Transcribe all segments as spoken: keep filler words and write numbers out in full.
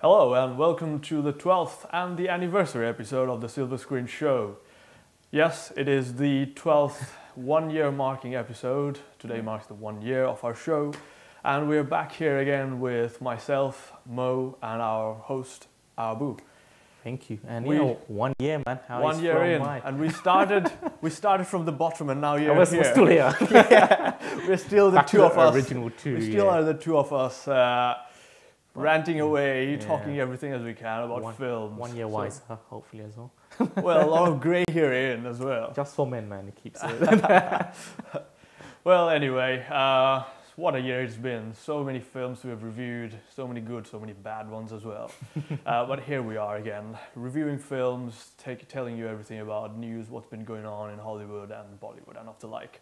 Hello and welcome to the twelfth and the anniversary episode of the Silver Screen Show. Yes, it is the twelfth one-year marking episode. Today marks the one year of our show. And we're back here again with myself, Mo, and our host, Abu. Thank you. And we, you know, one year, man. How one is year from in, my... and we started we started from the bottom, and now you're we're, here. We're still here. Yeah, we're still the Back two to of the us. Original two. We still yeah. are the two of us, uh, ranting away, yeah. talking everything as we can about one, films. One year so, wiser, hopefully as well. Well, a lot of grey here in as well. Just for men, man. It keeps it. Well, anyway, uh, what a year it's been. So many films we have reviewed, so many good, so many bad ones as well. uh, but here we are again, reviewing films, take, telling you everything about news, what's been going on in Hollywood and Bollywood and of the like.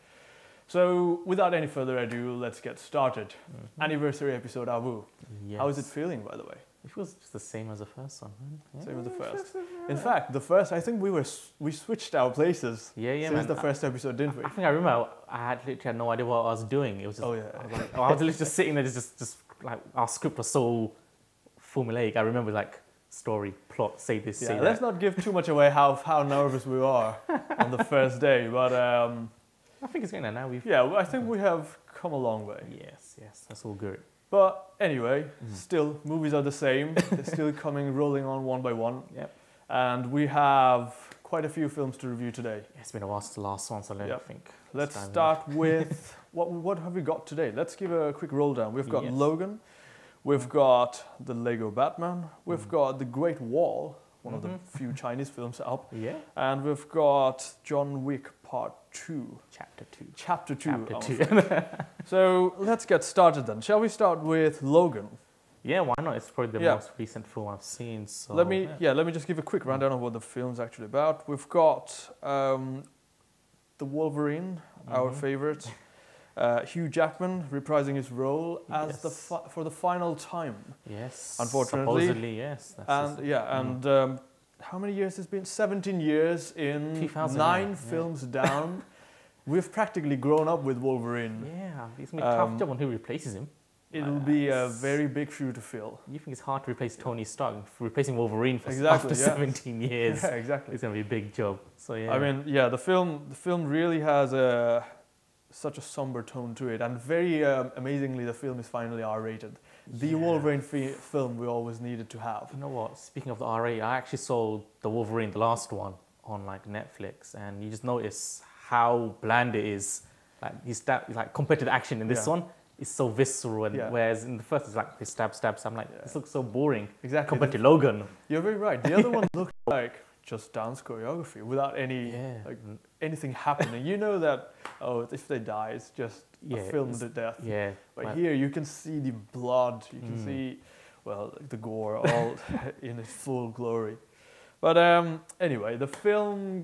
So, without any further ado, let's get started. Mm-hmm. Anniversary episode, Abu. Yes. How is it feeling, by the way? It feels just the same as the first one, man. Yeah. Same as the first. In fact, the first, I think we were we switched our places. Yeah, yeah, since man. the first episode, didn't we? I think I remember I had literally had no idea what I was doing. It was just, oh yeah. I was, like, I was literally just sitting there, just, just like our script was so formulaic. I remember like story, plot, say this, yeah, say let's that. not give too much away how how nervous we are on the first day, but um, I think it's going to now. We've yeah, I think we have come a long way. Yes, yes, that's all good. But anyway, Mm. still, movies are the same. They're still coming, rolling on one by one. Yep. And we have quite a few films to review today. Yeah, it's been a while since the last one, so Yep. I think. Let's time start with, what what have we got today? Let's give a quick roll down. We've got Yes. Logan, we've got the Lego Batman, we've Mm. got The Great Wall, one Mhm. of the few Chinese films up, Yeah. and we've got John Wick Part two. Chapter two. Chapter two. Chapter I'm two. afraid. So let's get started then. Shall we start with Logan? Yeah, why not? It's probably the Yeah. most recent film I've seen. So let me yeah. yeah, let me just give a quick rundown of what the film's actually about. We've got um, the Wolverine, our Mhm. favorite, uh, Hugh Jackman reprising his role as the Yes. fi- for the final time. Yes. Unfortunately. Supposedly, yes. That's And his- yeah, mm. and um, how many years has it been? seventeen years in two thousand, nine yeah, yeah. films down. We've practically grown up with Wolverine. Yeah, it's gonna be a tough Um, job on who replaces him. It'll Uh, be a it's- very big shoe to fill. You think it's hard to replace Tony Stark? Replacing Wolverine for Exactly, after yeah. seventeen years, Yeah, exactly. it's gonna be a big job. So yeah. I mean, yeah, the film the film really has a such a somber tone to it, and very um, amazingly, the film is finally R rated. The Yeah. Wolverine fi- film we always needed to have. You know what? Speaking of the R A, I actually saw the Wolverine, the last one, on like Netflix, and you just notice how bland it is. Like he stab, like compared to the action in this Yeah. one, it's so visceral, and Yeah. whereas in the first it's like they stab, stab, stab. I'm like, Yeah. this looks so boring Exactly. compared the- to Logan. You're very right. The other one looked like just dance choreography without any Yeah. like anything happening. You know that oh, if they die, it's just Yeah, a film it's- to death. Yeah. But like- here you can see the blood. You can Mm. see, well, the gore all in its full glory. But um, anyway, the film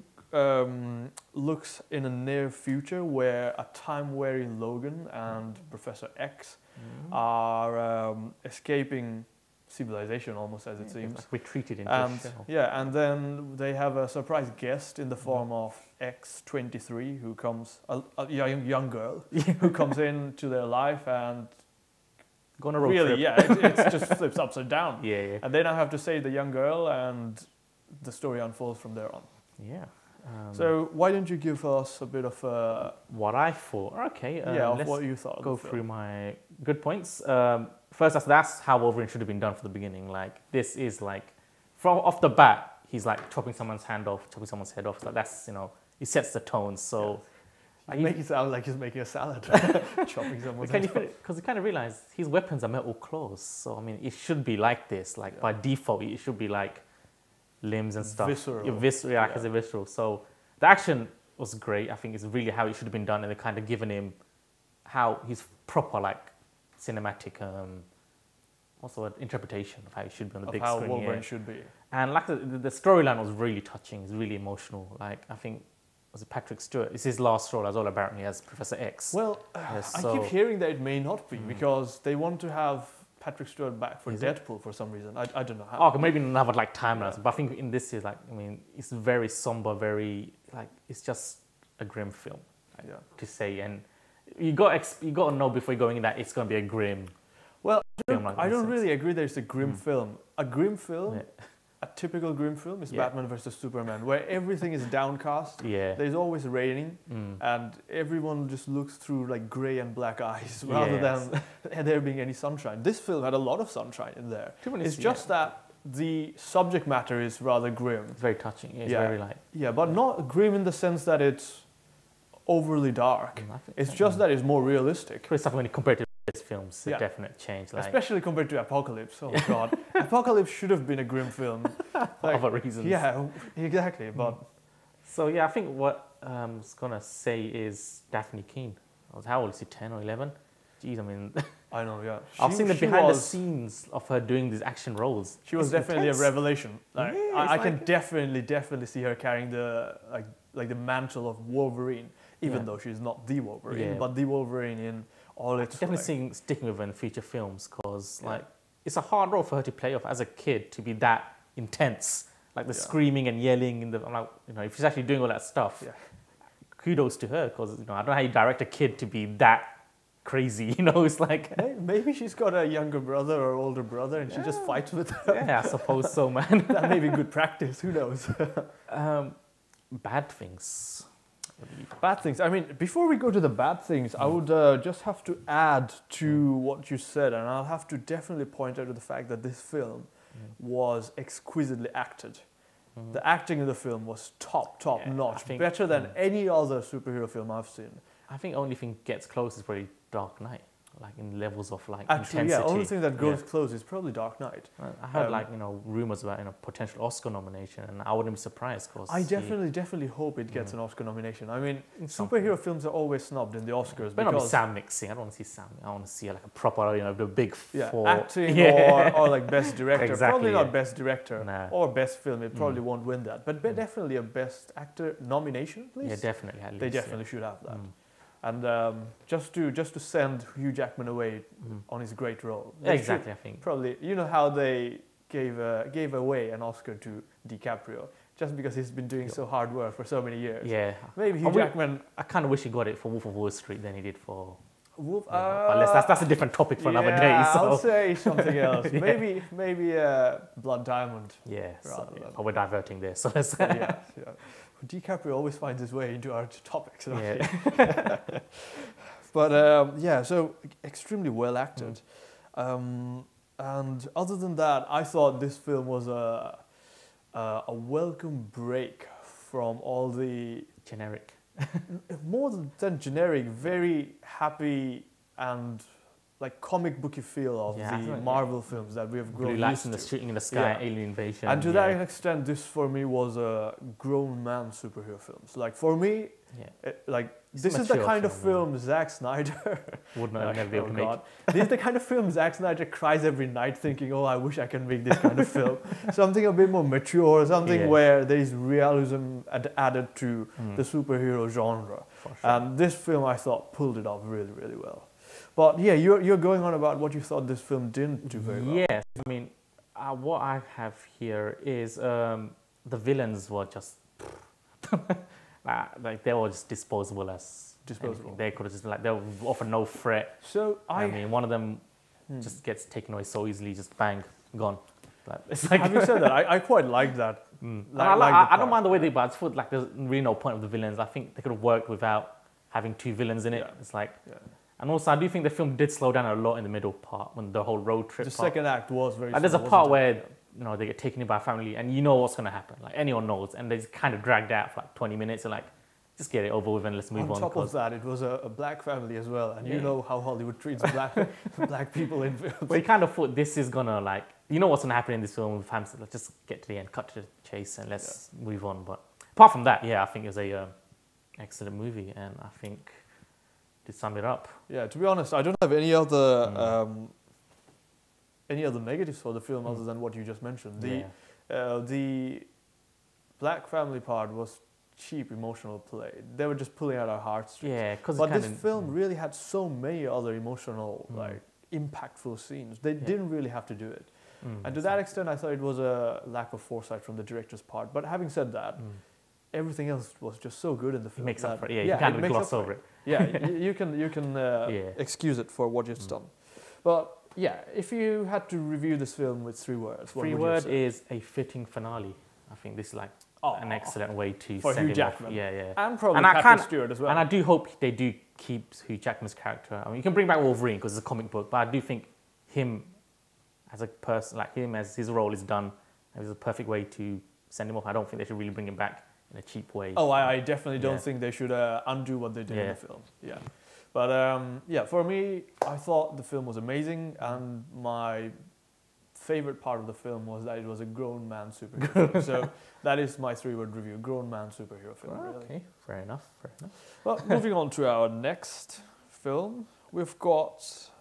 um, looks in a near future where a time-weary Logan and Professor X Mhm. are um, escaping civilization, almost as it Yeah, seems. like retreated into And a shell. yeah, and then they have a surprise guest in the form of X twenty-three, who comes a, a young young girl who comes into their life and Go on a road really, trip. yeah, it, it just flips upside down. Yeah, yeah. And they now have to save the young girl, and the story unfolds from there on. Yeah. Um, So why don't you give us a bit of uh, what I thought. Okay. Um, yeah, of let's what you thought? go of the through film. my good points. Um, first, that's, that's how Wolverine should have been done from the beginning. Like this is like from off the bat, he's like chopping someone's hand off, chopping someone's head off. Like that's you know, he sets the tone. So. You make it sound like he's making a salad, chopping someone's Because head off. you kind of realize his weapons are metal claws, so I mean it should be like this. Like Yeah. by default, it should be like limbs and stuff. Visceral. Yeah, visceral, yeah, Yeah. as a visceral. So the action was great. I think it's really how it should have been done, and they kind of given him how he's proper like cinematic. Um, what's the word? Interpretation of how it should be on the Of big how screen. Wolverine yeah. should be. And like the, the storyline was really touching. It's really emotional. Like I think. Was it Patrick Stewart? It's his last role as well, apparently, as Professor X. Well, uh, Yes, I so- keep hearing that it may not be Mm. because they want to have Patrick Stewart back for Is it? Deadpool for some reason. I, I don't know how. Oh, okay, maybe another like timelines, Yeah. but I think in this is like I mean it's very somber, very like it's just a grim film like, Yeah. to say, and you got ex- you got to know before going in that it's going to be a grim. Well, film like I this don't sense. really agree that it's a grim Mm. film. A grim film, Yeah. a typical grim film is Yeah. Batman versus Superman, where everything is downcast. Yeah. There's always raining, Mm. and everyone just looks through like grey and black eyes rather Yes. than there being any sunshine. This film had a lot of sunshine in there. To be honest, It's yeah. just that the subject matter is rather grim. It's very touching. It's Yeah. very like. Yeah, but not grim in the sense that it's overly dark. Mm, I think- It's just that it's more realistic. pretty stuff when you compare to this film's a Yeah. definite change. Like Especially compared to Apocalypse. Oh god. Apocalypse should have been a grim film. for other reasons. Yeah, exactly. But So yeah, I think what um, I was gonna say is Daphne Keane. I was how old is she? Ten or eleven? Jeez, I mean, I know, yeah. I've She- seen the she behind the was- scenes of her doing these action roles. She was It's definitely intense. a revelation. Like Yeah, I, it's I can like- definitely, definitely see her carrying the like like the mantle of Wolverine, even Yeah. though she's not the Wolverine, Yeah. but the Wolverine in all its Definitely like, seeing sticking with her in future films because Yeah. like it's a hard role for her to play off as a kid to be that intense, like the Yeah. screaming and yelling in the. I'm like, you know, if she's actually doing all that stuff, Yeah. kudos to her because you know I don't know how you direct a kid to be that crazy. You know, it's like. Hey, maybe she's got a younger brother or older brother, and she just fights with them. Yeah, I suppose so, man. That may be good practice. Who knows? Um, bad things. I believe. Bad things. I mean, before we go to the bad things, I would uh, just have to add to what you said, and I'll have to definitely point out to the fact that this film was exquisitely acted. Mhm. The acting in the film was top, top Yeah, I notch, think- better than mm. any other superhero film I've seen. I think only thing gets close is probably Dark Knight, like in levels of like Actually, intensity. yeah, only thing that goes Yeah. close is probably Dark Knight. I- I heard um, like you know rumors about you know potential Oscar nomination, and I wouldn't be surprised because I definitely, definitely hope it gets Mm. an Oscar nomination. I mean, Something. superhero films are always snubbed in the Oscars But not be because Sam mixing. I don't want to see Sam. I want to see like a proper you know the big yeah, four. acting Yeah. or, or like best director. Exactly, Probably not yeah. best director Nah. or best film. It probably Mm. won't win that, but be- Mm. definitely a best actor nomination, please. Yeah, definitely. At least, They yeah. definitely should have that. Mm. And um, just to just to send Hugh Jackman away Mm. on his great role. Yeah, They should exactly. I think. Probably, you know how they gave uh, gave away an Oscar to DiCaprio just because he's been doing Yeah. so hard work for so many years. Yeah, Maybe Hugh I will- Jackman. I kind of wish he got it for Wolf of Wall Street than he did for. Wolf, you know, unless that's that's a different topic for another day. yeah, So I'll say something else. Yeah. Maybe maybe uh, Blood Diamond. yeah, so, rather yeah, than- but we're diverting there. So let's. yeah, yeah. DiCaprio always finds his way into our topics. don't he? Yeah. But um, yeah, so extremely well acted. Um, and other than that, I thought this film was a, a, a welcome break from all the, Generic. more than generic, very happy and like comic booky feel of Yeah, I the thought- Marvel films that we have grown Blue lights used in the to. shooting in the sky, Yeah. alien invasion. And to yeah. that extent, this for me was a grown man superhero films. Like for me, yeah. it, like It's this a is the mature kind of film, film Zack Snyder. would not Oh, never be able oh to make. God. This is the kind of film Zack Snyder cries every night thinking, oh, I wish I can make this kind of film. Something a bit more mature, something Yeah. where there is realism ad- added to Mm, the superhero genre. for sure. And this film, I thought, pulled it off really, really well. But yeah, you're, you're going on about what you thought this film didn't do very well. Yes, I mean, uh, what I have here is um, the villains were just uh, like they were just disposable as Disposable. anything. They could have just like they were offer no threat. So I, I, mean, one of them Hmm. just gets taken away so easily, just bang, gone. Like, it's like having said that, I, I quite like that. Mm. Like- I, like I, the I don't part. mind the way they, but I thought like there's really no point of the villains. I think they could have worked without having two villains in it. Yeah. It's like, Yeah. and also I do think the film did slow down a lot in the middle part when the whole road trip. The part. second act was very Like, there's a slow, part wasn't it? where you know they get taken in by a family, and you know what's gonna happen. Like anyone knows, and they just kind of dragged out for like twenty minutes. And like, just get it over with and let's move on on. top of 'cause- that, it was a, a black family as well, and you Yeah. know how Hollywood treats black black people in films. But you kind of thought this is gonna like, you know what's gonna happen in this film with Hamster. Let's just get to the end, cut to the chase, and let's move on. But apart from that, yeah, I think it was a um, excellent movie, and I think to sum it up, Yeah, to be honest, I don't have any other Mm. um, any other negatives for the film Mm. other than what you just mentioned. The yeah, uh, the black family part was cheap emotional play. They were just pulling out our heartstrings. yeah, because But kind this of, film really had so many other emotional, Mm. like impactful scenes. They Yeah. didn't really have to do it. Mm, And to that extent, I thought it was a lack of foresight from the director's part. But having said that, mm, everything else was just so good in the it film. makes up that- for it. Yeah, you kind of makes gloss up for over it. Yeah, you, you can you can uh, Yeah. excuse it for what it's Mm. done. But yeah, if you had to review this film with three words, what Three would word you say? is a fitting finale. I think this is like Oh, an excellent way to for send Hugh him off. Jackman. Yeah, yeah. And probably And I Patrick can't- Stewart as well. And I do hope they do keep Hugh Jackman's character. I mean, you can bring back Wolverine because it's a comic book, but I do think him as a person, like him as his role is done, is a perfect way to send him off. I don't think they should really bring him back in a cheap way. Oh, I, I definitely don't Yeah. think they should uh, undo what they did in Yeah. the film. Yeah, but um, yeah, for me, I thought the film was amazing, and my favorite part of the film was that it was a grown man superhero film. So that is my three-word review: grown man superhero film. Well, Really. okay, fair enough, fair enough. Well, moving on to our next film, we've got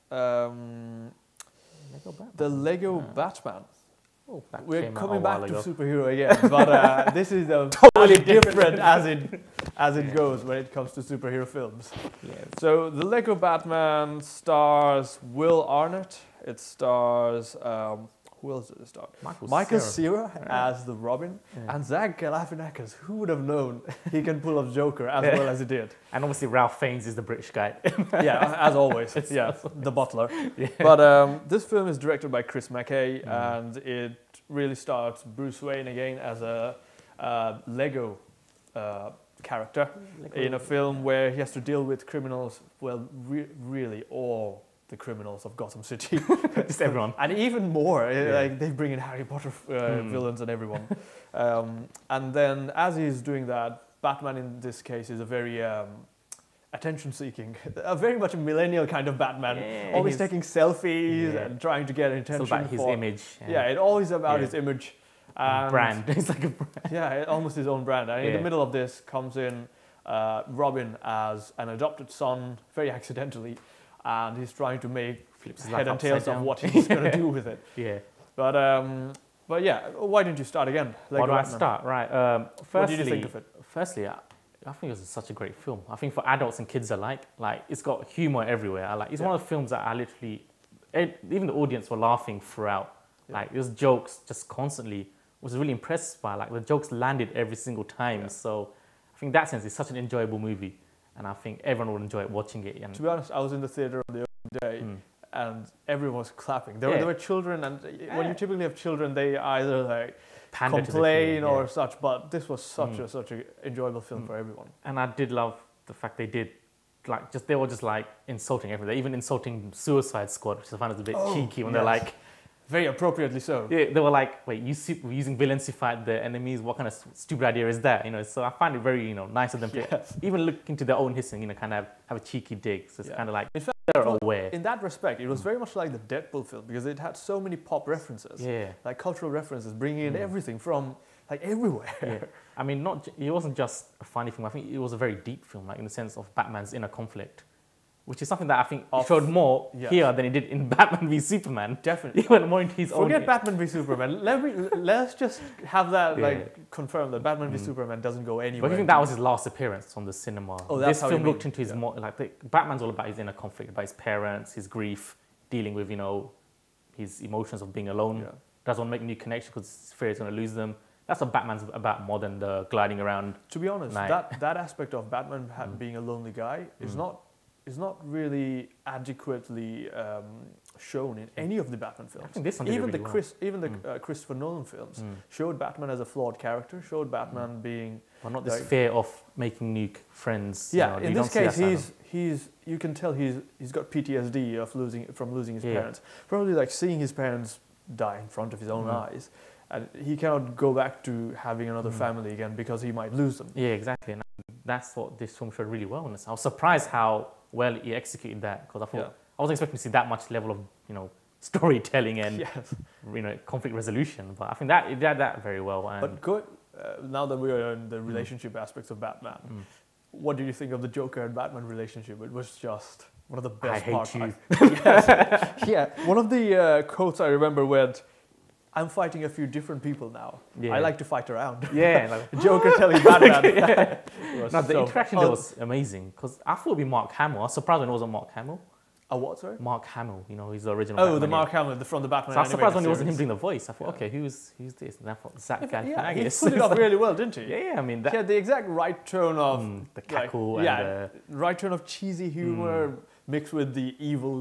um, Lego Batman. the Lego Yeah. Batman. Oh, that We're came out coming a back while to ago. superhero again, but uh, this is a totally different as it as it Yeah. goes when it comes to superhero films. Yeah. So the Lego Batman stars Will Arnett. It stars um, who else did it star? Michael, Michael Cera. Cera Yeah. as the Robin, Yeah. and Zach Galifianakis. Who would have known he can pull off Joker as Yeah. well as he did? And obviously Ralph Fiennes is the British guy. Yeah, as always. It's Yeah, as always. the butler. Yeah. But um, this film is directed by Chris McKay, Mm. and it really starts Bruce Wayne again as a uh, Lego uh, character in a film where he has to deal with criminals. Well, re- really all the criminals of Gotham City, Just everyone. and even more. uh, Yeah. Like they bring in Harry Potter uh, Mm. villains and everyone. um, and then as he's doing that, Batman in this case is a very um, attention-seeking, a very much a millennial kind of Batman. Yeah, always he's- taking selfies Yeah. and trying to get It's attention all about his for. image. Yeah, it's always about Yeah. his image. and And brand. It's like a brand. Yeah, it- almost his own brand. And in Yeah. the middle of this comes in uh, Robin as an adopted son, very accidentally, and he's trying to make Flips his head life and tails upside of down. what he's going to do with it. Yeah. But um, but yeah, why don't you start again? Where Lego do I Batman. start? Right. Um, firstly, What did you think of it? Firstly, I, I think it was such a great film. I think for adults and kids alike, like it's got humor everywhere. I like. It's Yeah. one of the films that I literally, it, even the audience were laughing throughout. Yeah. Like there's jokes just constantly. Was really impressed by like the jokes landed every single time. Yeah. So I think in that sense it's such an enjoyable movie, and I think everyone would enjoy watching it. And To be honest, I was in the theater on the opening day, Mm. and everyone was clapping. There, were, Yeah. there were children, and when Yeah. you typically have children, they either like pander to the complain kid, or yeah. such. But this was such Mm. a such a enjoyable film Mm. for everyone. And I did love the fact they did, like, just they were just like insulting everything, even insulting Suicide Squad, which I found was a bit Oh, cheeky when yes. they're like, Very appropriately so. yeah, they were like, wait, you su- using villains to fight the enemies? What kind of s- stupid idea is that? You know, so I find it very, you know, nice of them to Yes. even look into their own history, you know, kind of have, have a cheeky dig. So it's Yeah. kind of like In fact, they're well, aware. In that respect, it was very much like the Deadpool film because it had so many pop references, Yeah, like cultural references, bringing in Mm. everything from like everywhere. yeah. I mean, not j- it wasn't just a funny film. I think it was a very deep film, like in the sense of Batman's inner conflict, which is something that I think Of- showed more yes. here than it did in Batman v Superman. Definitely. He went more into his own. Forget Batman v Superman. Let me let's just have that Yeah. like confirm that Batman v Mm. Superman doesn't go anywhere. But I think that was his last appearance on the cinema. Oh, that's this how you film mean. looked into his Yeah. more like the, Batman's all about his inner conflict, about his parents, his grief, dealing with you know his emotions of being alone. Yeah. Doesn't want to make new connections because he's afraid he's going to lose them. That's what Batman's about more than the gliding around. To be honest, Like- that that aspect of Batman ha- Mm. being a lonely guy is Mm. not is not really adequately um, shown in any of the Batman I films. think this one did it Even the really well. Chris, even the Mm. uh, Christopher Nolan films Mm. showed Batman as a flawed character. Showed Batman being But not this Like- fear of making new friends. you yeah. know, in you this don't see that case, side of he's he's you can tell he's he's got P T S D of losing from losing his Yeah. parents. Probably like seeing his parents die in front of his own Mm. eyes, and he cannot go back to having another Mm. family again because he might lose them. Yeah, exactly. And that's what this film showed really well. And I was surprised how well he executed that because I thought Yeah. I wasn't expecting to see that much level of you know storytelling and Yes. you know conflict resolution. But I think that it did that very well. And But go, uh, now that we are in the relationship aspects of Batman, Mm. what do you think of the Joker and Batman relationship? It was just one of the I best hate parts. you. Yes. Yeah. One of the uh, quotes I remember went, "I'm fighting a few different people now. Yeah. I like to fight around." Yeah, like, Joker telling Batman. It was no, the so- interaction oh, there was amazing because I thought it'd be Mark Hamill. I was surprised when it wasn't Mark Hamill. A what, sorry? Mark Hamill, you know, he's the original. Oh, the Batman, Mark yeah. Hamill the- from the Batman. So I was surprised when it animated wasn't him series. doing the voice. I thought, Yeah. okay, who's who's this? And I thought Zach Yeah, he Galifianakis. put it off really well, didn't he? Yeah, yeah, I mean that. He had the exact right tone of mm, the like, cackle yeah, and uh, right tone of cheesy humor mixed with the evil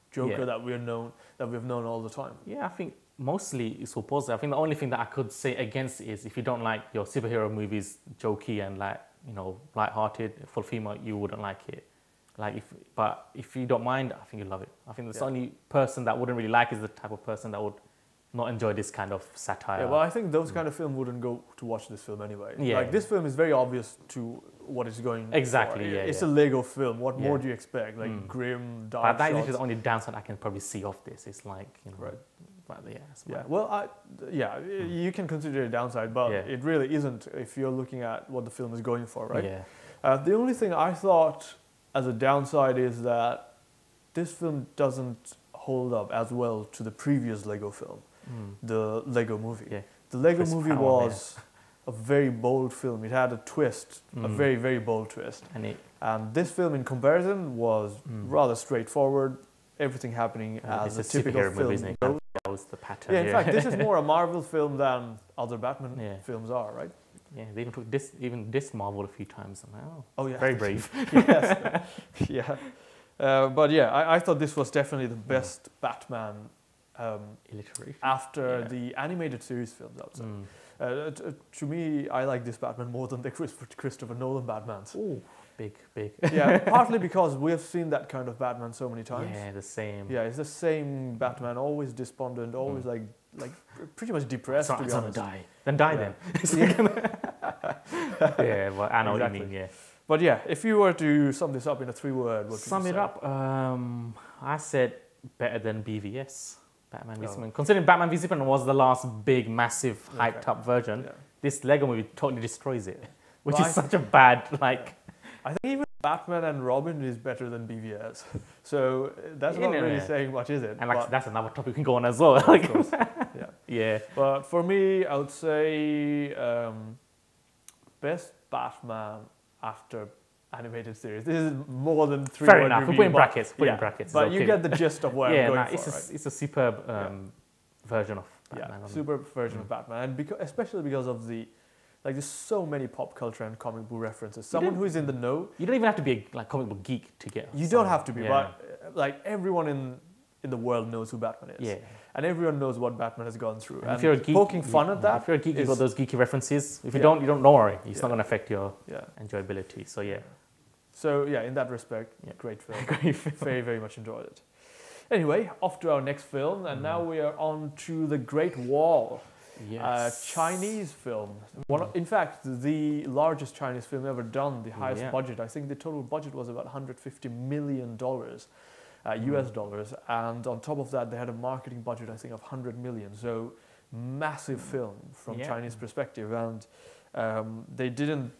Joker Yeah. that we're known that we've known all the time. Yeah, I think mostly it's all positive. I think the only thing that I could say against it is if you don't like your superhero movies jokey and like, you know, light-hearted, full female, you wouldn't like it. Like if, but if you don't mind, I think you'll love it. I think the Yeah. only person that wouldn't really like is the type of person that would not enjoy this kind of satire. Yeah, well, I think those kind of film wouldn't go to watch this film anyway. Yeah. Like this film is very obvious to what it's going Exactly, for. yeah, It's yeah. a Lego film. What more Yeah. do you expect? Like Mm. grim, dark But that shots. is the only downside I can probably see of this. It's like, you know, Right. but yeah, it's Yeah. my- Well, I, yeah, you can consider it a downside, but Yeah. it really isn't if you're looking at what the film is going for, right? Yeah. Uh, the only thing I thought as a downside is that this film doesn't hold up as well to the previous Lego film, Mm. the Lego movie. Yeah. The Lego Chris movie Pratt, was a very bold film. It had a twist, a Mm. very, very bold twist. And it, And this film, in comparison, was Mm. rather straightforward. Everything happening uh, as it's a typical superhero film movie, isn't it? goes. That was the pattern. Yeah, in fact, this is more a Marvel film than other Batman Yeah. films are, right? Yeah, they even took this, even this Marvel a few times. I'm like, oh, Oh yeah, very brave. yes, yeah. Uh, but yeah, I, I thought this was definitely the best Batman um, Illiterate. after Yeah. the animated series films. I would say. Mm. Uh, t- to me, I like this Batman more than the Chris- Christopher Nolan Batmans. Ooh, big, big. Yeah, partly because we have seen that kind of Batman so many times. Yeah, the same. Yeah, it's the same Batman, always despondent, always Mm. like like pretty much depressed. It's to not, be it's gonna honest. die. Then die Yeah. then. yeah, well, I know Exactly. what you mean, yeah. But yeah, if you were to sum this up in a three-word, what would Sum you it say? up, um, I said better than B V S, Batman v Oh. Superman. Considering Batman v Superman was the last big, massive, Okay. hyped up version, Yeah. this Lego movie totally destroys it, which Well, is I- such a bad, like, I think even Batman and Robin is better than B V S. So uh, that's Yeah, not yeah, really yeah. saying much, is it? and like But- that's another topic we can go on as well. of like, course. Yeah. yeah. But for me, I would say um, best Batman after animated series. This is more than three. Fair word enough. We review, put in but- brackets. Put yeah, in brackets. But it's you okay. get the gist of what yeah, I'm going nah, for, it's a, right? it's a superb Yeah. um, version of Batman. Yeah, of- super version of Mm. Batman, and because especially because of the, like, there's so many pop culture and comic book references. You Someone don't- who is in the know, You don't even have to be a like comic book geek to get. you some- don't have to be, yeah. but uh, like everyone in in the world knows who Batman is, yeah. and everyone knows what Batman has gone through. And And if you're a geek, poking you- fun at that, If you're a geek, you is- got those geeky references. If you Yeah. don't, you don't. Don't worry. It's Yeah. not going to affect your yeah. enjoyability. So yeah, So yeah, in that respect, Yeah. great film. great film. very very much enjoyed it. Anyway, off to our next film, and Mm. now we are on to The Great Wall. Yes. Uh, Chinese film. One, of- in fact, the largest Chinese film ever done, the highest Yeah. budget. I think the total budget was about one hundred fifty million dollars, uh, U S Mm. dollars, and on top of that, they had a marketing budget, I think, of one hundred million. So, massive film from Yeah. Chinese perspective, and um, they didn't.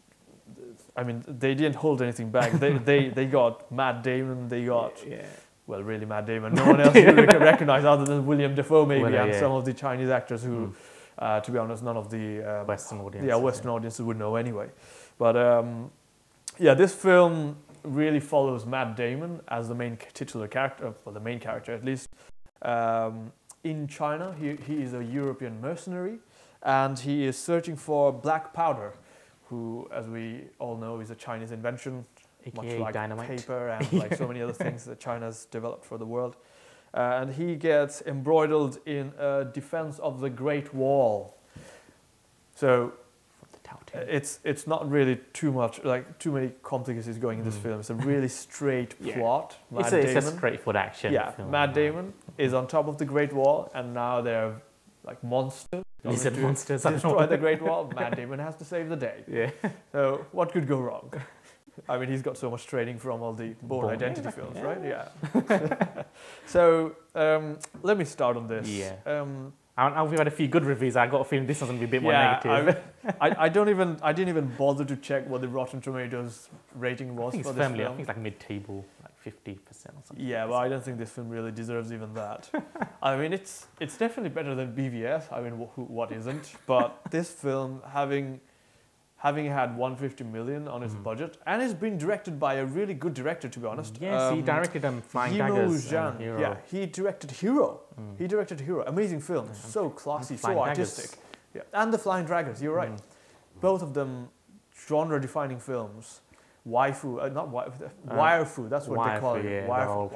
I mean, they didn't hold anything back. they, they they got Matt Damon. They got yeah. well, really Matt Damon. No one else you can recognize other than William Dafoe, maybe, Well, uh, and yeah. some of the Chinese actors who, Mm. uh, to be honest, none of the um, Western audience. yeah Western audiences would know anyway. But um, yeah, this film really follows Matt Damon as the main titular character, well, the main character at least. Um, in China, he he is a European mercenary, and he is searching for black powder, who, as we all know, is a Chinese invention, much A K A like dynamite. paper and like so many other things that China's developed for the world. Uh, and he gets embroiled in a defense of the Great Wall. So From the uh, Telltale. it's it's not really too much, like too many complications going in this Mm. film. It's a really straight Yeah. plot. Matt It's a, it's a Damon, straightforward action. yeah, film. Matt Damon is on top of the Great Wall, and now they're like monsters. coming Lizard to monsters. I don't Destroy know. the Great Wall. Matt Damon has to save the day. Yeah. So what could go wrong? I mean, he's got so much training from all the Bourne Bourne, Identity yeah, films, yeah. right? Yeah. So um, let me start on this. Yeah. Um, I, I, we've had a few good reviews. I got a feeling this one's gonna be a bit more yeah, negative. I, I, I don't even I didn't even bother to check what the Rotten Tomatoes rating I was think for it's this family. I film. think it's like mid-table, like fifty percent or something. Yeah, well, I don't think this film really deserves even that. I mean, it's it's definitely better than B V S. I mean, wh- who, what isn't? But this film, having having had one hundred fifty million on its Mhm. budget, and it's been directed by a really good director, to be honest. Yes, he Um, directed them Flying Yimou Daggers Zhang. and Hero. Yeah, he directed Hero. Mm. He directed Hero. Amazing film. Yeah, So classy, and so Flying artistic. Daggers. Yeah, and The Flying Dragons. You're right. Mm. Both of them genre-defining films. waifu, uh, not waifu, uh, wirefu. That's what they call Waifu, it. yeah, Wirefu,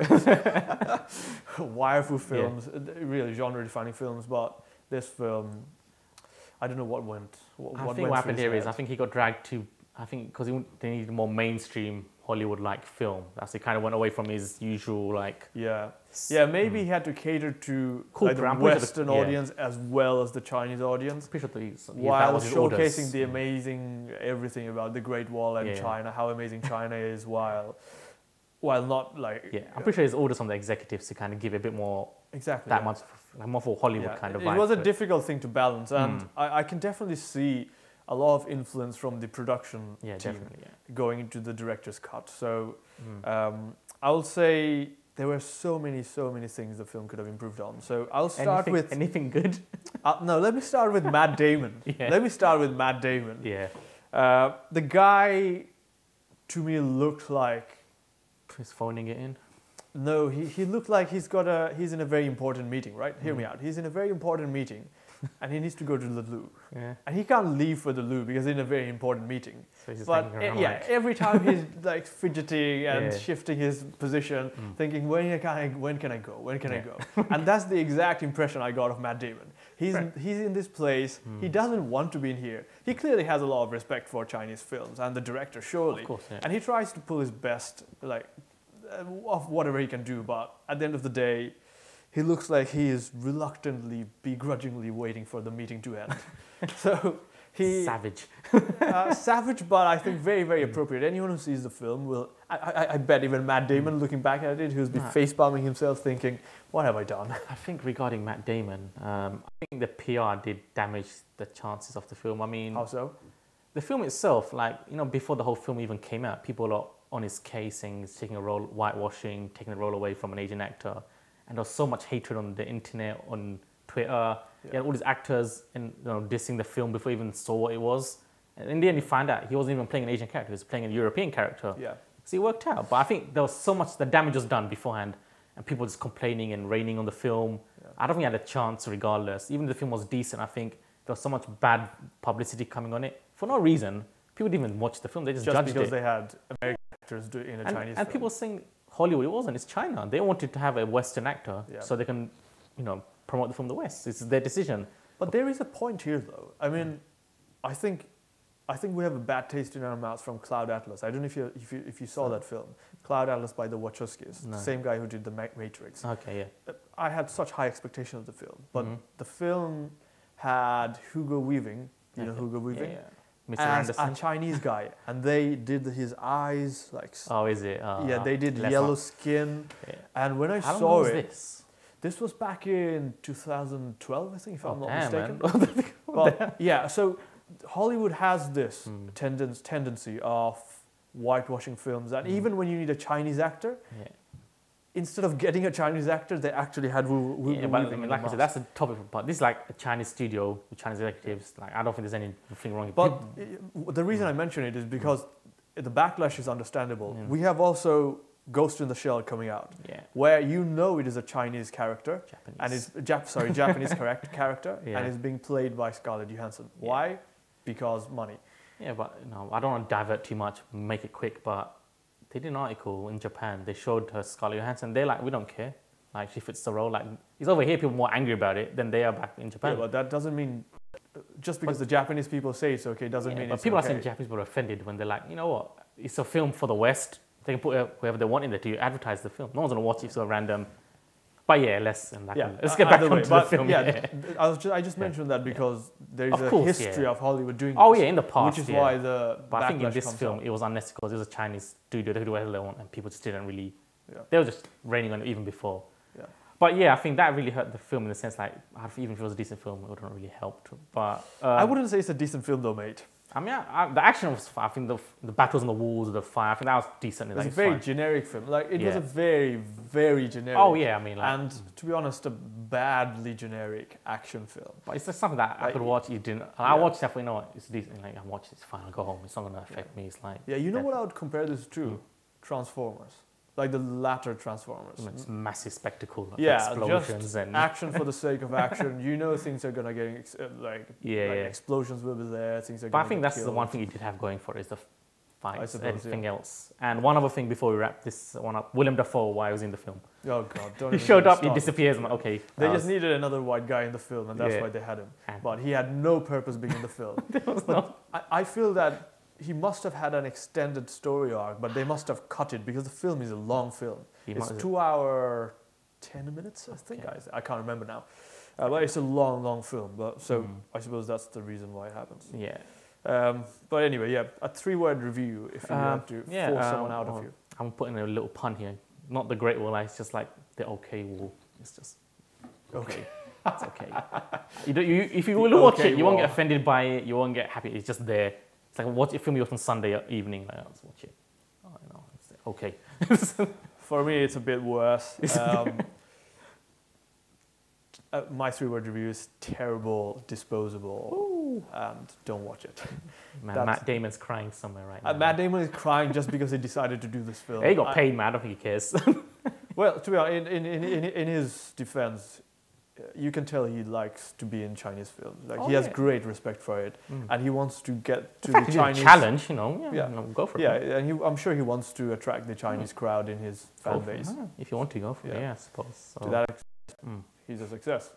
the waifu, wirefu films. uh, Really genre-defining films. But this film, I don't know what went. What, I what think went what through happened his here is head. I think he got dragged to, I think because they needed more mainstream Hollywood-like film. That's he kind of went away from his usual like. Yeah, yeah. Maybe he had to cater to Cool, like, the I'm pretty sure the- Western yeah. audience as well as the Chinese audience, Pretty sure that he's- that while was his showcasing orders. the amazing everything about the Great Wall and Yeah, yeah. China, how amazing China is, while while not like Yeah, I'm pretty sure his orders from the executives to kind of give a bit more exactly that yeah. much like more for Hollywood Yeah, kind of it vibe. was a to it. difficult thing to balance, and Mm. I, I can definitely see a lot of influence from the production Yeah, team definitely. Yeah. going into the director's cut. So Mm. um, I will say there were so many, so many things the film could have improved on. So I'll start anything, with anything good. uh, no. Let me start with Matt Damon. Yeah. Let me start with Matt Damon. Yeah, Uh, the guy, to me, looked like he's phoning it in. no. He, he looked like he's got a he's in a very important meeting. Right? Hear me Mm. out. He's in a very important meeting, and he needs to go to the loo. Yeah, And he can't leave for the loo because he's in a very important meeting. so he's just But hanging eh, around yeah, like, every time he's like fidgeting and Yeah. shifting his position, Mm. thinking when can I when can I go? When can I Yeah. go? And that's the exact impression I got of Matt Damon. He's Right. he's in this place. He Mm. doesn't want to be in here. He clearly has a lot of respect for Chinese films and the director, surely. of course, yeah. And he tries to pull his best, like uh, of whatever he can do. But at the end of the day, he looks like he is reluctantly, begrudgingly waiting for the meeting to end. So he Savage. uh, savage, but I think very, very appropriate. Anyone who sees the film will, I, I, I bet even Matt Damon looking back at it, who's been Nah. face palming himself thinking, what have I done? I think regarding Matt Damon, um, I think the P R did damage the chances of the film. I mean, How so? the film itself, like, you know, before the whole film even came out, people are on his case saying he's taking a role, whitewashing, taking the role away from an Asian actor. And there was so much hatred on the internet, on Twitter. You had all these actors and, you know, dissing the film before he even saw what it was. And in the end, you find out he wasn't even playing an Asian character, he was playing a European character. Yeah. So it worked out. But I think there was so much, the damage was done beforehand. And people just complaining and raining on the film. Yeah. I don't think he had a chance regardless. Even if the film was decent, I think there was so much bad publicity coming on it. For no reason, people didn't even watch the film, they just, Just judged because it. they had American actors do in a and Chinese and film. people saying Hollywood, it wasn't, it's China. They wanted to have a Western actor Yeah. so they can, you know, promote the film the West. It's their decision. But there is a point here, though. I mean, I think, I think we have a bad taste in our mouths from Cloud Atlas. I don't know if you if you, if you saw that film, Cloud Atlas by the Wachowskis, No. the same guy who did the Ma- Matrix. Okay, yeah. I had such high expectations of the film, but Mhm. the film had Hugo Weaving. You know Okay. Hugo Yeah, Weaving? yeah. Mister As Anderson. a Chinese guy, and they did his eyes like s- Oh, is it? Uh, yeah, they did let's yellow not- skin, Yeah. and when I How long saw was it, this? this was back in two thousand twelve, I think, if Oh, I'm not damn, mistaken. man. But yeah, so Hollywood has this Mm. tendence tendency of whitewashing films, and Mm. even when you need a Chinese actor, Yeah. instead of getting a Chinese actor, they actually had Wu, Wu, Yeah, but I Weaving mean, in like the I said, mask. that's the topic. But this is like a Chinese studio with Chinese executives. Like, I don't think there's anything wrong. But People- uh, the reason I mention it is because the backlash is understandable. Yeah. We have also Ghost in the Shell coming out, yeah, where you know it is a Chinese character, Japanese. and is Jap- sorry Japanese correct character, Yeah. and is being played by Scarlett Johansson. Yeah. Why? Because money. Yeah, but you know, I don't want to divert too much, make it quick, but they did an article in Japan. They showed her Scarlett Johansson. They're like, we don't care. Like, she fits the role. Like, it's over here, people are more angry about it than they are back in Yeah, Japan. but that doesn't mean just because the Japanese people say it's okay doesn't Yeah, mean but it's people okay. are saying Japanese people are offended when they're like, you know what? It's a film for the West. They can put whoever they want in there to advertise the film. No one's gonna watch it. It's so random. But yeah, let's and that Yeah, can- let's uh, get back either onto way, the but film. Yeah, Yeah. th- th- I was just, I just Yeah. mentioned that because there's Of a course, history yeah. of Hollywood doing Oh this, yeah, in the past, which is yeah. why the But I think in backlash this comes film, out. it was unnecessary because it was a Chinese studio. They could do whatever they want, and people just didn't really. Yeah. They were just raining on it even before. Yeah. But yeah, I think that really hurt the film in the sense like, even if it was a decent film, it wouldn't really help. But um, I wouldn't say it's a decent film though, mate. I mean, I, I, the action was fine. I think the the battles on the walls, the fire. I think that was decent. It Like, was a it's very fine. generic film. Like it was Yeah. a very, very generic. Oh yeah, I mean, like, and to be honest, a badly generic action film. but it's just something that I like, could watch. You didn't. I yeah. watched that. You know what? It's decent. Like I watched it. It's fine. I'll go home. It's not gonna affect me. It's like Yeah, you know Yeah. what I would compare this to? Mm. Transformers. Like the latter Transformers. it's massive spectacle. Like Yeah, explosions just and action for the sake of action. You know things are gonna get ex- uh, like, yeah, like yeah. explosions will be there. Things are. But I gonna think get that's the killed. one thing you did have going for it is the f- fights, suppose, anything yeah. else. And one other thing before we wrap this one up, Willem Dafoe, while he was in the film. Oh God! Don't He even showed get me up, he started. disappears, and okay. They that just was- needed another white guy in the film, and that's Yeah. why they had him. And- But he had no purpose being in the film. There was But no- I, I feel that he must have had an extended story arc, but they must have cut it because the film is a long film. He It's might- two hour, ten minutes, I think. Okay. I, I can't remember now. Uh, but it's a long, long film. But so Mm. I suppose that's the reason why it happens. Yeah. Um, but anyway, yeah, a three-word review if you Um, have to yeah, force um, someone out well, of you. I'm putting a little pun here. Not the great wall, it's just like the okay wall. It's just Okay. it's okay. you don't, you, if you The will watch okay it, you won't get wall. offended by it. You won't get happy. It's just there. It's like watch a film you watch on Sunday evening. Like, let's watch it. Oh, you know, it's okay. For me, it's a bit worse. Um, uh, my three-word review is terrible, disposable, and don't watch it. Man, That's- Matt Damon's crying somewhere right now. Uh, Matt Damon is crying just because he decided to do this film. He got I- paid, man. I don't think he cares. well, to be honest, in, in, in, in his defense, uh, you can tell he likes to be in Chinese films. Like Oh, he has yeah. great respect for it, Mm. and he wants to get to In fact, the it's a Chinese challenge, you know. Yeah, Yeah. you know, go for Yeah, it. and he, I'm sure he wants to attract the Chinese crowd in his Go fan for it. base. Ah, if you want to go for it, Yeah. yeah, I suppose. So, To that extent, mm. he's a success.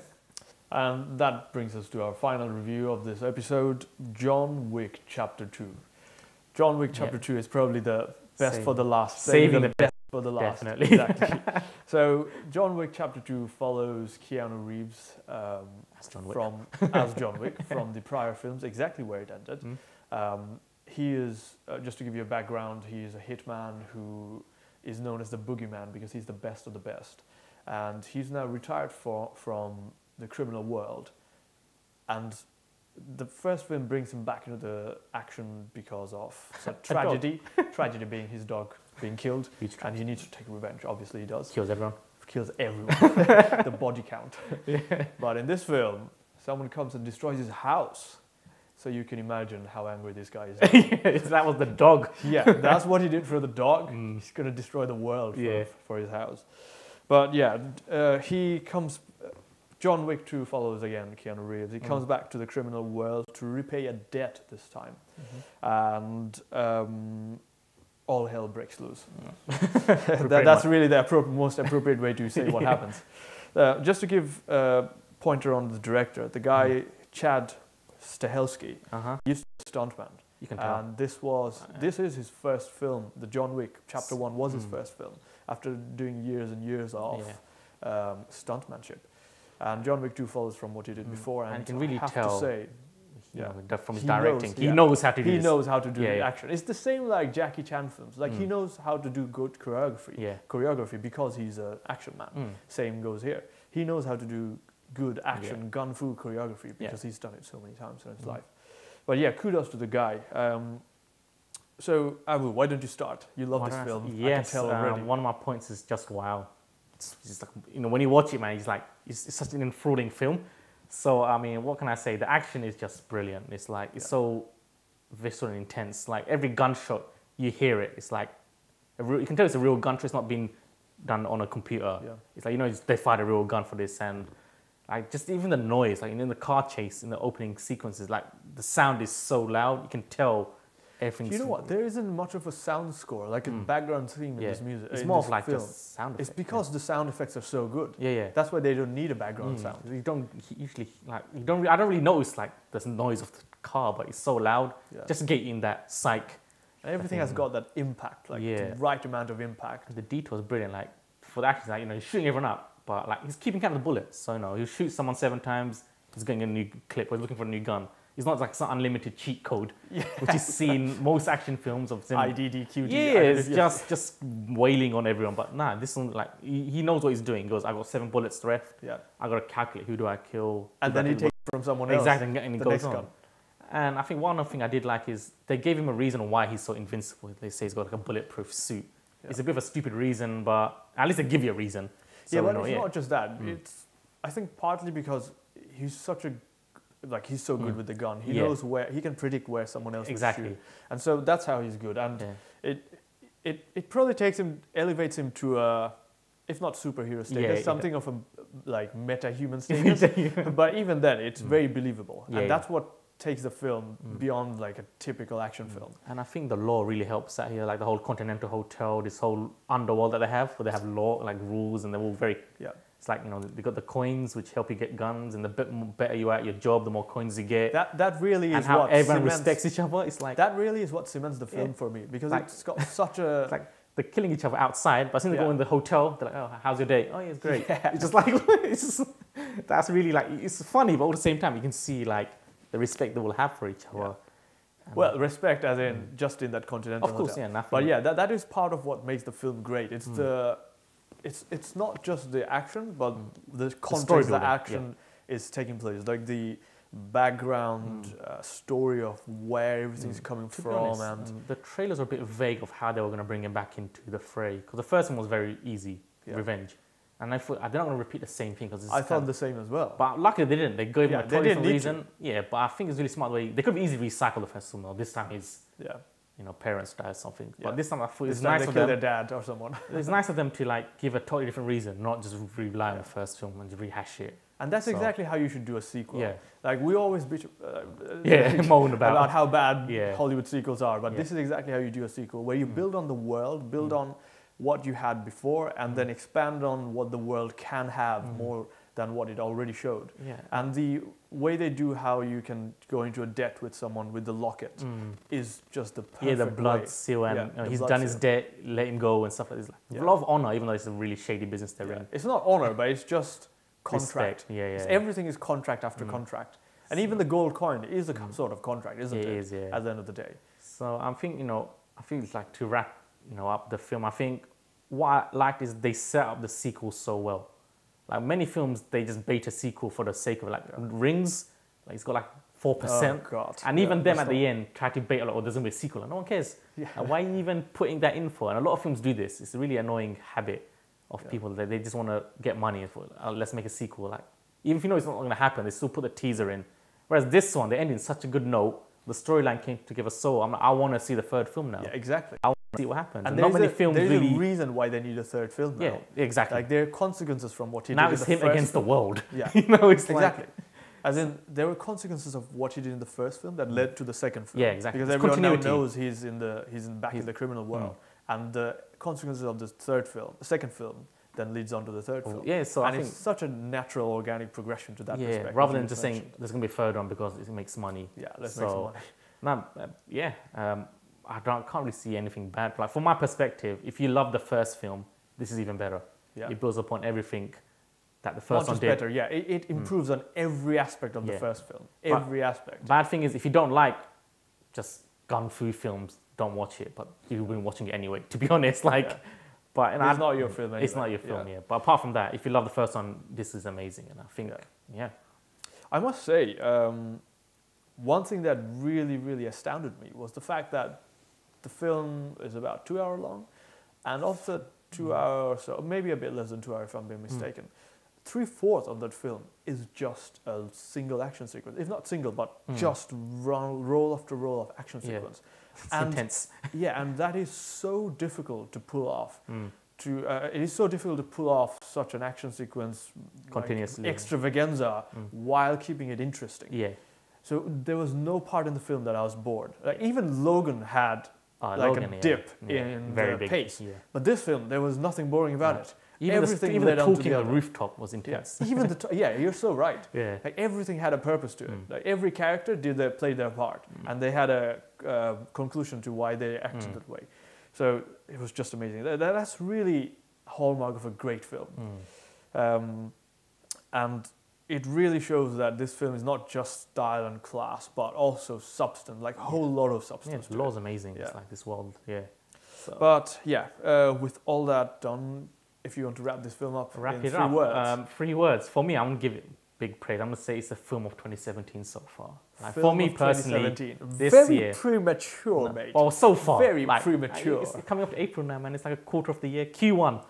And that brings us to our final review of this episode, John Wick Chapter two. John Wick Chapter Yeah. two is probably the best Save- for the last. saving the best for the last. definitely. Exactly. So John Wick Chapter two follows Keanu Reeves um, That's John Wick. from as John Wick from the prior films, exactly where it ended. Mm. Um, he is, uh, just to give you a background, he is a hitman who is known as the boogeyman because he's the best of the best. And he's now retired for, from the criminal world. And the first film brings him back into the action because of a dog. tragedy, tragedy being his dog being killed, Huge and he needs to take revenge. Obviously he does. kills everyone. Kills everyone, the body count. But in this film, someone comes and destroys his house. So you can imagine how angry this guy is. That was the dog. Yeah, that's what he did for the dog. Mm. He's gonna destroy the world for, Yeah. for his house. But yeah, uh, he comes. John Wick two follows again Keanu Reeves. He Mm. comes back to the criminal world to repay a debt this time, Mm-hmm. and um, all hell breaks loose. Pretty that, that's much. really the appro- most appropriate way to say what Yeah. happens. Uh, just to give a pointer on the director, the guy Mm. Chad Stahelski, Uh-huh. he's a stuntman. You can tell. And this was Uh, this is his first film. The John Wick Chapter One was his Mm. first film after doing years and years of Yeah. um, stuntmanship. And John Wick Two follows from what he did Mm. before, and, And you can really I have tell to say You yeah. know, that from his He knows, directing. he yeah. knows how to do he this. knows how to do Yeah, the yeah. action. It's the same like Jackie Chan films. Like he Mm. knows how to do good choreography. Yeah. Choreography because he's an action man. Mm. Same goes here. He knows how to do good action gun fu choreography Yeah. because he's done it so many times in his Mm. life. But yeah, kudos to the guy. Um, so Abu, why don't you start? You love Why this don't I- film. Yes, I can tell already. um, one of my points is just wow. It's just like, you know, when you watch it, man, it's like it's, it's such an enthralling film. So I mean, what can I say? The action is just brilliant. It's like it's Yeah. so visceral and intense. Like every gunshot, you hear it. It's like a real, you can tell it's a real gunshot. It's not being done on a computer. Yeah. It's like you know it's- they fired a real gun for this, and like just even the noise, like in the car chase in the opening sequences, like the sound is so loud. You can tell everything's. You know what? There isn't much of a sound score, like a Mm. background theme in Yeah. this music. It's in more this of like film. just sound It's effects. because the sound effects are so good. yeah, yeah. That's why they don't need a background Mm. sound. You don't usually like you don't. re- I don't really notice like the noise of the car, but it's so loud. Yeah. Just to get you in that psych. And everything has think- got that impact, like Yeah. the right amount of impact. The detail is brilliant. Like for the action, like you know, he's shooting everyone up, but like he's keeping count of the bullets. So you know, he'll shoot someone seven times. He's getting a new clip. Or he's looking for a new gun. It's not like some unlimited cheat code, Yeah. which is seen in most action films of them. I D D Q D. Yeah, it's just just wailing on everyone. But nah, this one like he, he knows what he's doing. He goes, I got seven bullets left. Yeah. I gotta calculate who do I kill. And who do then I he kill, takes it from someone else. exactly, and, and he the goes next on. gun. And I think one other thing I did like is they gave him a reason why he's so invincible. They say he's got like a bulletproof suit. Yeah. It's a bit of a stupid reason, but at least they give you a reason. So, yeah, but you know, it's yeah. not just that. Mm. It's I think partly because he's such a like he's so good Mm. with the gun. He Yeah. knows where he can predict where someone else Exactly. will shoot, and so that's how he's good. And Yeah. it it it probably takes him elevates him to a if not superhero status, Yeah, yeah. something of a like meta human status. But even then, it's Mm. very believable, Yeah, and yeah. that's what takes the film Mm. beyond like a typical action Mm. film. And I think the law really helps out here, like the whole Continental Hotel, this whole underworld that they have, where they have law, like rules, and they're all very, Yeah. it's like, you know, they got the coins which help you get guns, and the bit more better you are at your job, the more coins you get. That that really and is how what everyone cements, respects each other. It's like, that really is what cements the Yeah. film for me, because Like- it's got such a it's like they're killing each other outside, but as soon as they Yeah. go in the hotel, they're like, oh, how's your day? Oh, yeah, it's great. Yeah. It's just like, it's just, that's really like, it's funny, but at the same time, you can see like the respect they will have for each other. And- well, respect as in just in that Continental of course, Hotel. yeah, nothing. But yeah, that, that is part of what makes the film great. It's Mm. the it's it's not just the action, but Mm. the story context the building, action is taking place, like the background Mm. uh, story of where everything's Mm. coming To be from, honest, and um, the trailers are a bit vague of how they were going to bring him back into the fray. Because the first one was very easy, Yeah. revenge. And I thought, they're not going to repeat the same thing. Cause it's I thought kind the of, same as well. But luckily they didn't. They gave Yeah, him a they totally didn't different need to. reason. Yeah, but I think it's really smart the way, they could have easily recycled the first one. This time his, yeah, you know, parents died or something. Yeah. But this time I thought this it's time nice they of kill them. their dad or someone. It's nice of them to like give a totally different reason, not just rely on Yeah. the first film and just rehash it. And that's So- exactly how you should do a sequel. Yeah, Like we always bitch, uh, yeah, moan about. about how bad Yeah. Hollywood sequels are, but Yeah. this is exactly how you do a sequel, where you Mm. build on the world, build Mm. on what you had before, and Mm. then expand on what the world can have Mm. more than what it already showed. Yeah. And the way they do how you can go into a debt with someone with the locket Mm. is just the perfect Yeah, the blood way. seal, and Yeah, you know, the he's blood done his seal. debt, let him go, and stuff like this. Like, Yeah. a lot of honor, even though it's a really shady business they're Yeah. in. It's not honor, but it's just contract. Respect. Yeah, yeah. It's everything is contract after Mm. contract. And even the gold coin is a Mm. sort of contract, isn't it it? is, yeah. At the end of the day. So I think, you know, I think it's like to wrap, you know, up the film. I think what I liked is they set up the sequel so well. Like many films, they just bait a sequel for the sake of it. Like Yeah. Rings, like it's got like four percent. Oh, God. And Yeah, even them that's at the not- end try to bait a lot, oh, there's going to be a sequel. And no one cares. Yeah. Like, why are you even putting that in for? And a lot of films do this. It's a really annoying habit of Yeah. people that they just want to get money for, uh, let's make a sequel. Like, even if you know it's not going to happen, they still put the teaser in. Whereas this one, they end in such a good note. The storyline came together so I'm like, I want to see the third film now. Yeah, exactly. I want to see what happens. And And not there's many a, films there's really. a reason why they need a third film now. Yeah, exactly. Like there are consequences from what he now did it's in the him first against the film. world. Yeah, you know, it's exactly. like As in, there were consequences of what he did in the first film that led to the second film. Yeah, exactly. Because It's everyone now continuity. knows he's in the he's in back He's- in the criminal world, Mm. and the consequences of the third film, the second film, then leads on to the third film. yeah. So and I it's think such a natural, organic progression to that yeah, perspective. rather you than just saying mentioned. there's gonna be a third one because it makes money. Yeah, let's make some So- money. No, uh, yeah. Um, I don't, can't really see anything bad. Like from my perspective, if you love the first film, this is even better. Yeah. It builds upon everything that the Not first one just did. better, yeah. It, it improves on every aspect of the Yeah. first film. But- Every aspect. Bad thing is if you don't like just gun fu films, don't watch it. But you've been watching it anyway. To be honest, like, Yeah. but and It's I- not your film It's anyway, not your film, yeah. yeah. But apart from that, if you love the first one, this is amazing, and I think, Yeah. yeah, I must say, um, one thing that really, really astounded me was the fact that the film is about two hours long, and of the two hours, so maybe a bit less than two hours if I'm being mistaken, three fourths of that film is just a single action sequence. If not single, but Mm. just roll, roll after roll of action Yeah. sequence. it's And- intense. Yeah, and that is so difficult to pull off. Mm. To uh, it is so difficult to pull off such an action sequence like, Continuously. extravaganza Mm. while keeping it interesting. Yeah, So there was no part in the film that I was bored. Like even Logan had, uh, Like a Logan, yeah. dip Yeah. in very the big pace. Yeah. but this film there was nothing boring about No. it. Even Everything the, even led the on to talking the on the other. rooftop was Yeah, intense. even the t- yeah, you're so right. Yeah. Like everything had a purpose to it. Mm. Like every character did their played their part, Mm. and they had a uh, conclusion to why they acted Mm. that way. So it was just amazing. That, that- that's really a hallmark of a great film. Mm. Um, and it really shows that this film is not just style and class, but also substance, like a whole lot of Yeah, substance. the to it. law's amazing. Yeah. It's like this world. Yeah. So But yeah, uh, with all that done, if you want to wrap this film up wrap in it three up. words, Um, three words. For me, I'm gonna give it big praise. I'm gonna say it's a film of twenty seventeen so far. Like, for film me of personally, twenty seventeen. this very year- premature, no, mate. well, so far, Very like, premature. It's coming up to April now, man. It's like a quarter of the year. Q one.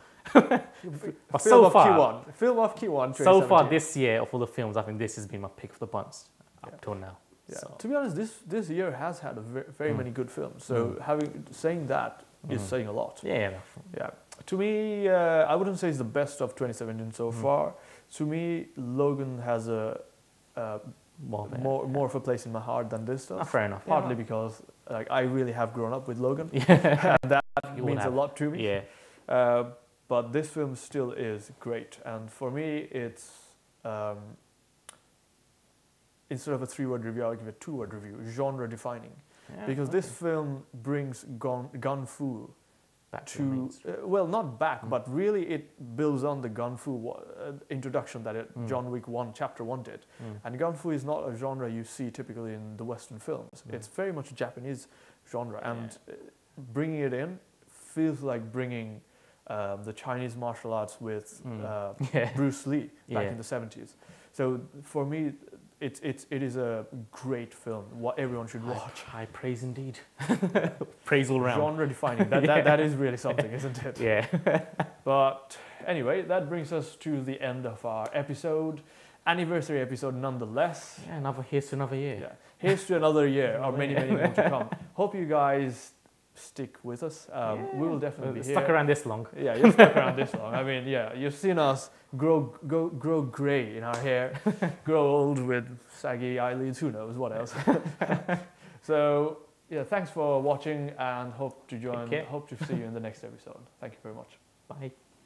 But film so of far, Q one. Film of Q one. so far twenty seventeen. this year of all the films, I think this has been my pick of the bunch up Yeah. till now. Yeah. So, To be honest, this this year has had a very, very Mm. many good films. So Mm. having saying that is Mm. saying a lot. yeah, yeah, Yeah. To me, uh, I wouldn't say it's the best of twenty seventeen so Mm. far. To me, Logan has a, a more of a- more more of a place in my heart than this Ah, does. fair enough. Partly yeah. because like I really have grown up with Logan, Yeah. and that You would means a have. lot to me. Yeah. Uh, but this film still is great, and for me, it's um, instead of a three-word review, I'll give it a two-word review: genre-defining. Yeah, Because okay. this film brings gun, gun fu Back to, to, the mainstream. uh, well, not back, Mm. but really it builds on the gun fu wa- uh, introduction that it, Mm. John Wick one, Chapter one did. Mm. And gun fu is not a genre you see typically in the Western films. Mm. It's very much a Japanese genre, Yeah. and uh, bringing it in feels like bringing um, the Chinese martial arts with Mm. uh, Yeah. Bruce Lee back Yeah. in the seventies. So for me, it's it's it is a great film. What everyone should watch. High praise indeed. Praise all round. Genre defining. That, that that is really something, isn't it? Yeah. But anyway, that brings us to the end of our episode, anniversary episode nonetheless. Yeah, another here's to another year. Yeah. Here's to another year, or Another many, year. many more to come. Hope you guys stick with us. Um, Yeah. We will definitely be Stuck here. around this long. Yeah, you've stuck around this long. I mean, yeah, you've seen us grow, go, grow grey in our hair, grow old with saggy eyelids. Who knows what else? So yeah, thanks for watching, and hope to join. care. Hope to see you in the next episode. Thank you very much. Bye.